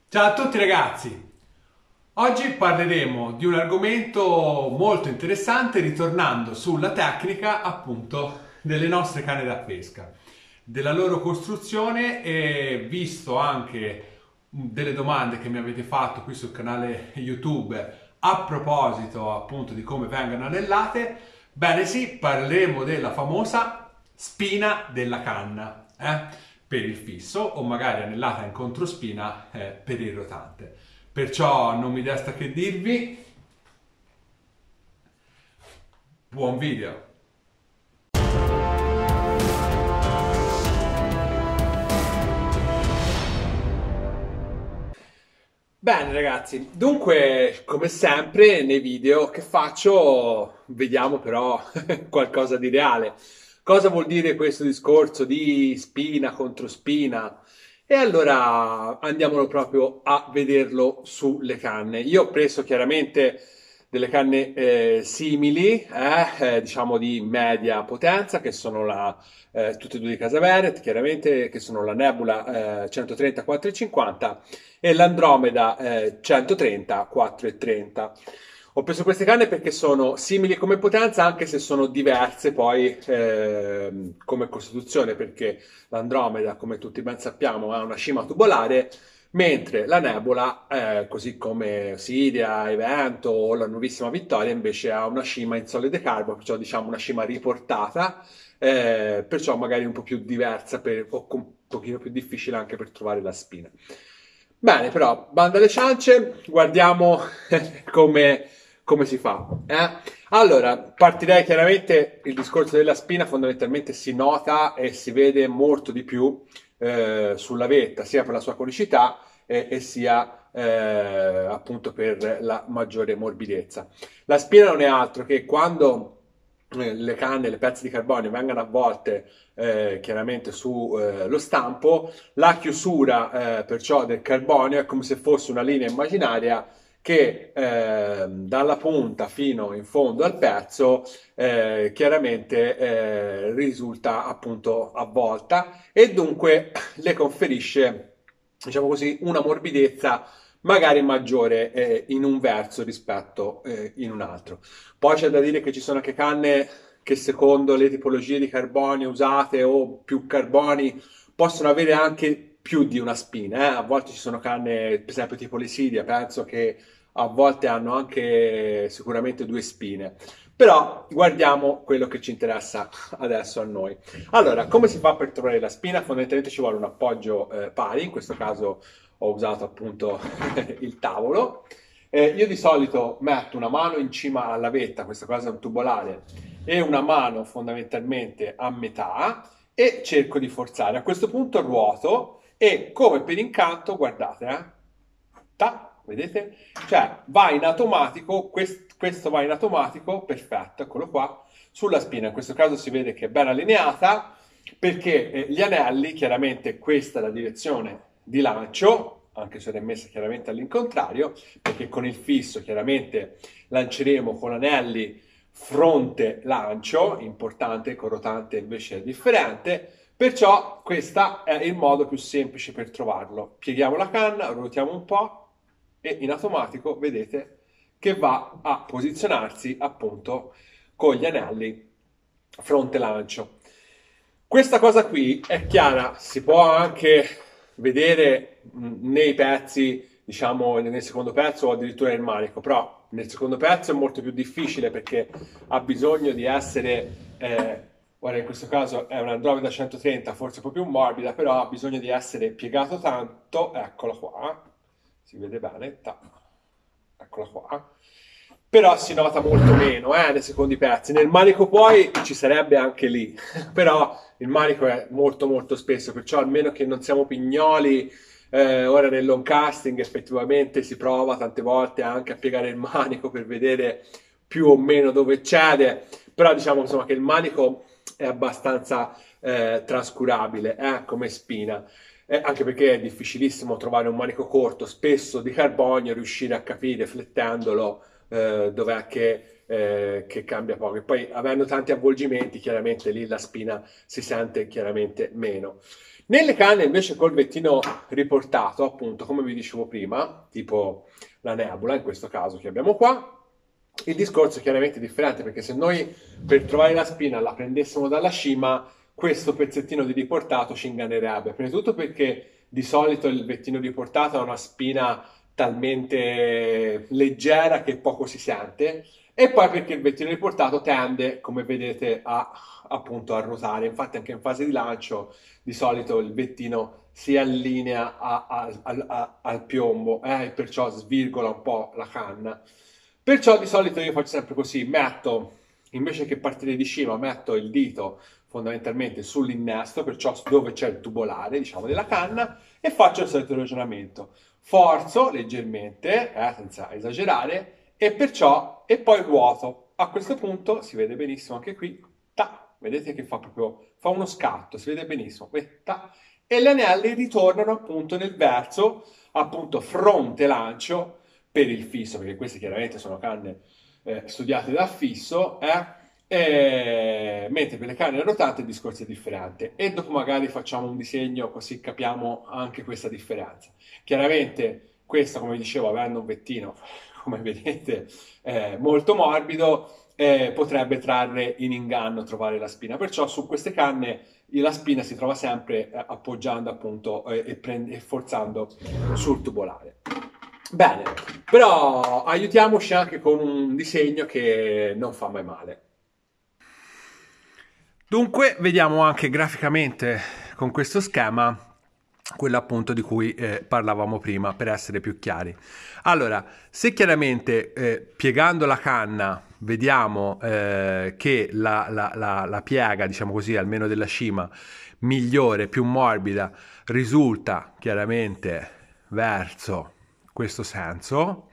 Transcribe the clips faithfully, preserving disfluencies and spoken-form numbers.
Ciao a tutti ragazzi! Oggi parleremo di un argomento molto interessante ritornando sulla tecnica appunto delle nostre canne da pesca, della loro costruzione e visto anche delle domande che mi avete fatto qui sul canale YouTube a proposito appunto di come vengono anellate, bene sì, parleremo della famosa spina della canna, eh? Per il fisso o magari anellata in controspina eh, per il rotante. Perciò non mi resta che dirvi buon video. Bene ragazzi, dunque come sempre nei video che faccio vediamo però qualcosa di reale. Cosa vuol dire questo discorso di spina contro spina? E allora andiamolo proprio a vederlo sulle canne. Io ho preso chiaramente delle canne eh, simili, eh, eh, diciamo di media potenza, che sono la, eh, tutte e due di Casaveret, chiaramente, che sono la Nebula eh, centotrenta quattrocentocinquanta e l'Andromeda eh, centotrenta quattrocentotrenta. Ho preso queste canne perché sono simili come potenza, anche se sono diverse poi ehm, come costituzione, perché l'Andromeda, come tutti ben sappiamo, ha una cima tubolare, mentre la Nebula, eh, così come Siria, Evento o la nuovissima Vittoria, invece ha una cima in solide carbon, perciò diciamo una cima riportata, eh, perciò magari un po' più diversa per, o un pochino più difficile anche per trovare la spina. Bene, però, banda alle ciance, guardiamo come, come si fa. Eh? Allora, partirei chiaramente, il discorso della spina fondamentalmente si nota e si vede molto di più eh, sulla vetta, sia per la sua conicità e, e sia eh, appunto per la maggiore morbidezza. La spina non è altro che quando eh, le canne, le pezze di carbonio vengono avvolte eh, chiaramente sullo eh, stampo, la chiusura eh, perciò del carbonio è come se fosse una linea immaginaria che eh, dalla punta fino in fondo al pezzo eh, chiaramente eh, risulta appunto avvolta e dunque le conferisce, diciamo così, una morbidezza magari maggiore eh, in un verso rispetto eh, in un altro. Poi c'è da dire che ci sono anche canne che secondo le tipologie di carbonio usate o più carboni possono avere anche più di una spina. Eh? A volte ci sono canne, per esempio tipo l'Isidia, penso che a volte hanno anche sicuramente due spine. Però guardiamo quello che ci interessa adesso a noi. Allora, come si fa per trovare la spina? Fondamentalmente ci vuole un appoggio eh, pari, in questo caso ho usato appunto il tavolo. Eh, io di solito metto una mano in cima alla vetta, questa cosa è un tubolare, e una mano fondamentalmente a metà e cerco di forzare. A questo punto ruoto e come per incanto, guardate, eh, ta, vedete? Cioè va in automatico, quest- questo va in automatico, perfetto, eccolo qua, sulla spina. In questo caso si vede che è ben allineata perché eh, gli anelli, chiaramente questa è la direzione di lancio, anche se è messa chiaramente all'incontrario, perché con il fisso chiaramente lanceremo con anelli fronte lancio, importante, con rotante invece è differente, perciò questo è il modo più semplice per trovarlo. Pieghiamo la canna, ruotiamo un po' e in automatico vedete che va a posizionarsi appunto con gli anelli fronte lancio. Questa cosa qui è chiara, si può anche vedere nei pezzi, diciamo nel secondo pezzo o addirittura nel manico, però nel secondo pezzo è molto più difficile perché ha bisogno di essere, eh, ora in questo caso è un Andromeda centotrenta, forse un po' più morbida, però ha bisogno di essere piegato tanto, eccola qua, si vede bene, ta, eccola qua, però si nota molto meno eh, nei secondi pezzi. Nel manico poi ci sarebbe anche lì, però il manico è molto molto spesso, perciò almeno che non siamo pignoli, eh, ora nel long casting effettivamente si prova tante volte anche a piegare il manico per vedere più o meno dove cede, però diciamo insomma che il manico è abbastanza eh, trascurabile eh, come spina. Eh, anche perché è difficilissimo trovare un manico corto, spesso di carbonio, riuscire a capire flettendolo eh, dov'è che, eh, che cambia poco. E poi avendo tanti avvolgimenti, chiaramente lì la spina si sente chiaramente meno. Nelle canne invece col vettino riportato, appunto, come vi dicevo prima, tipo la Nebula in questo caso che abbiamo qua, il discorso è chiaramente differente perché se noi per trovare la spina la prendessimo dalla cima, questo pezzettino di riportato ci ingannerebbe. Prima di tutto perché di solito il vettino riportato ha una spina talmente leggera che poco si sente e poi perché il vettino riportato tende, come vedete, a appunto a ruotare. Infatti anche in fase di lancio di solito il vettino si allinea a- a- al a- al piombo eh, e perciò svirgola un po' la canna. Perciò di solito io faccio sempre così, metto, invece che partire di cima, metto il dito fondamentalmente sull'innesto, perciò dove c'è il tubolare, diciamo, della canna, e faccio il solito ragionamento. Forzo leggermente, eh, senza esagerare, e perciò, e poi ruoto. A questo punto si vede benissimo anche qui, ta, vedete che fa proprio, fa uno scatto, si vede benissimo, qui, ta, e gli anelli ritornano appunto nel verso, appunto fronte lancio, per il fisso, perché queste chiaramente sono canne eh, studiate da fisso, eh? E... mentre per le canne rotate il discorso è differente. E dopo magari facciamo un disegno così capiamo anche questa differenza. Chiaramente questa, come dicevo, avendo un vettino, come vedete, eh, molto morbido, eh, potrebbe trarre in inganno trovare la spina. Perciò su queste canne la spina si trova sempre eh, appoggiando appunto eh, e, prend- e forzando sul tubolare. Bene, però aiutiamoci anche con un disegno che non fa mai male. Dunque, vediamo anche graficamente con questo schema quello appunto di cui eh, parlavamo prima per essere più chiari. Allora, se chiaramente eh, piegando la canna vediamo eh, che la, la, la, la piega, diciamo così, almeno della cima, migliore, più morbida, risulta chiaramente verso questo senso.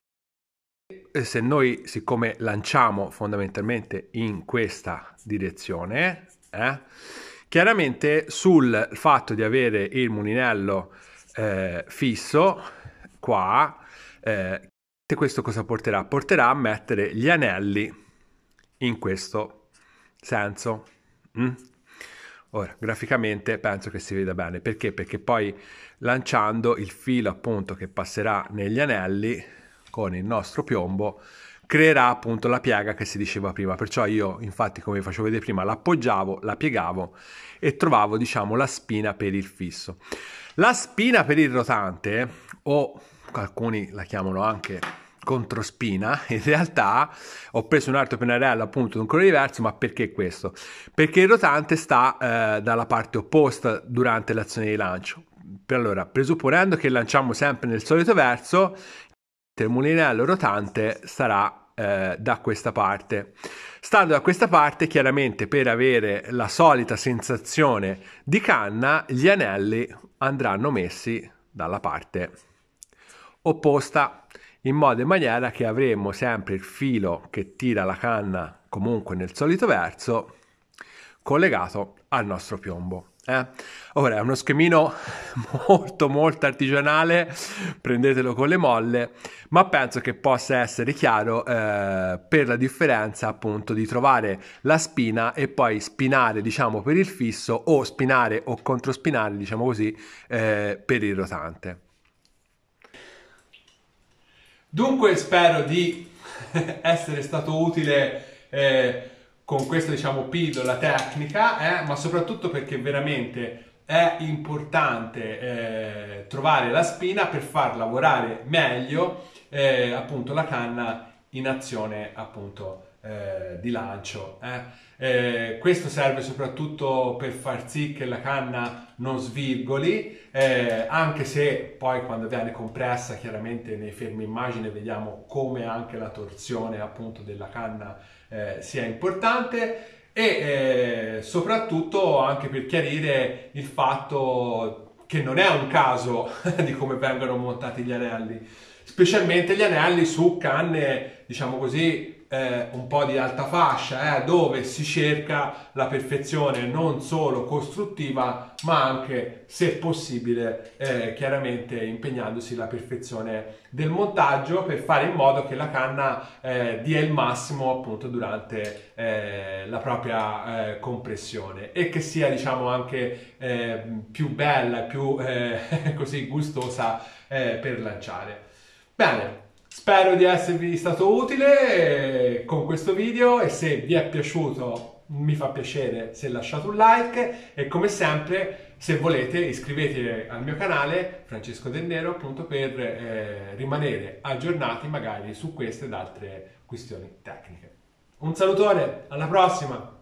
E se noi, siccome lanciamo fondamentalmente in questa direzione, eh, chiaramente sul fatto di avere il mulinello eh, fisso qua, eh, questo cosa porterà? Porterà a mettere gli anelli in questo senso. Mm? Ora, graficamente penso che si veda bene. Perché? Perché poi lanciando il filo appunto che passerà negli anelli con il nostro piombo creerà appunto la piega che si diceva prima. Perciò io, infatti, come vi facevo vedere prima, l'appoggiavo, la piegavo e trovavo, diciamo, la spina per il fisso. La spina per il rotante, o alcuni la chiamano anche controspina, in realtà ho preso un altro pennarello appunto di un colore diverso, ma perché questo? Perché il rotante sta eh, dalla parte opposta durante l'azione di lancio. Allora, presupponendo che lanciamo sempre nel solito verso, il mulinello rotante sarà eh, da questa parte. Stando da questa parte, chiaramente per avere la solita sensazione di canna, gli anelli andranno messi dalla parte opposta, in modo e maniera che avremo sempre il filo che tira la canna comunque nel solito verso collegato al nostro piombo. Eh? Ora è uno schemino molto molto artigianale, prendetelo con le molle, ma penso che possa essere chiaro eh, per la differenza appunto di trovare la spina e poi spinare diciamo per il fisso o spinare o controspinare diciamo così eh, per il rotante. Dunque spero di essere stato utile eh, con questa diciamo pillola tecnica, eh, ma soprattutto perché veramente è importante eh, trovare la spina per far lavorare meglio eh, appunto la canna in azione appunto eh, di lancio. Eh. Eh, questo serve soprattutto per far sì che la canna non svirgoli, eh, anche se poi quando viene compressa chiaramente nei fermi immagine vediamo come anche la torsione appunto della canna eh, sia importante e eh, soprattutto anche per chiarire il fatto che non è un caso di come vengono montati gli anelli, specialmente gli anelli su canne diciamo così eh, un po' di alta fascia, eh, dove si cerca la perfezione non solo costruttiva, ma anche, se possibile, eh, chiaramente impegnandosi la perfezione del montaggio per fare in modo che la canna eh, dia il massimo appunto durante eh, la propria eh, compressione e che sia, diciamo, anche eh, più bella, più eh, così gustosa eh, per lanciare. Bene. Spero di esservi stato utile con questo video e se vi è piaciuto mi fa piacere se lasciate un like e come sempre se volete iscrivetevi al mio canale Francesco Del Nero appunto per eh, rimanere aggiornati magari su queste ed altre questioni tecniche. Un salutone, alla prossima!